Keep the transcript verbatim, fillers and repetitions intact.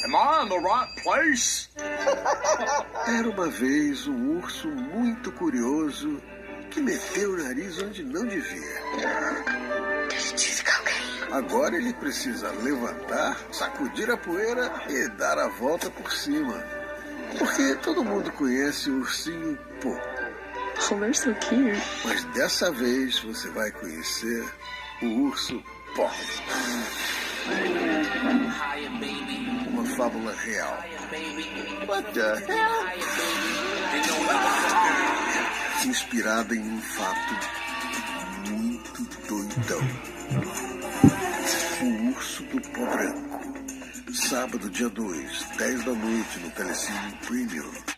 Am I in the right place? Era uma vez um urso muito curioso que meteu o nariz onde não devia. Agora ele precisa levantar, sacudir a poeira e dar a volta por cima. Porque todo mundo conhece o ursinho Pô. Oh, they're so cute. Mas dessa vez você vai conhecer o urso Pó. Uma fábula real. What the hell? Inspirada em um fato muito doidão. O urso do pó branco. Sábado, dia dois, dez da noite, no Telecine Premium.